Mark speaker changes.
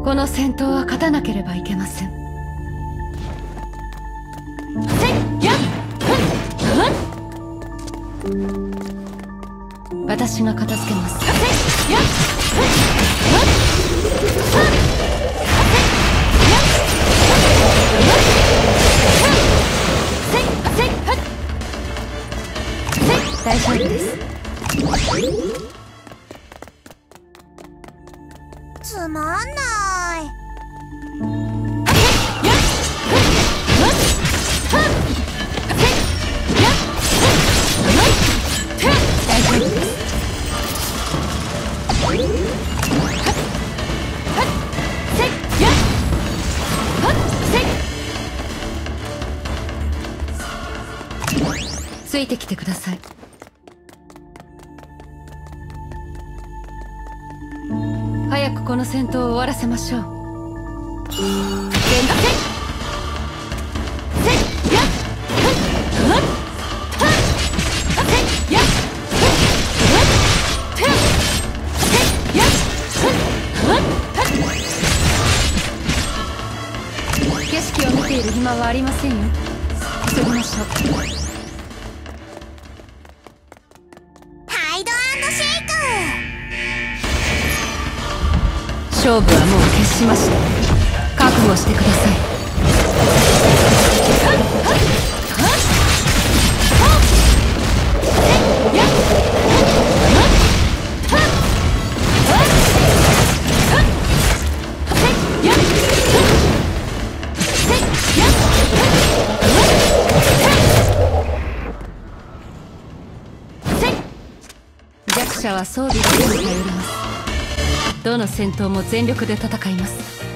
Speaker 1: この戦闘は勝たなければいけません。私が片付けます。大丈夫です。
Speaker 2: つまんない。
Speaker 1: ついてきてください。早くこの戦闘を終わらせましょう。景色を見ている暇はありませんよ。急ぎましょう。
Speaker 2: ハイド&シェイク。
Speaker 1: 勝負はもう決しました。覚悟してください。弱者は装備だけに頼ります。どの戦闘も全力で戦います。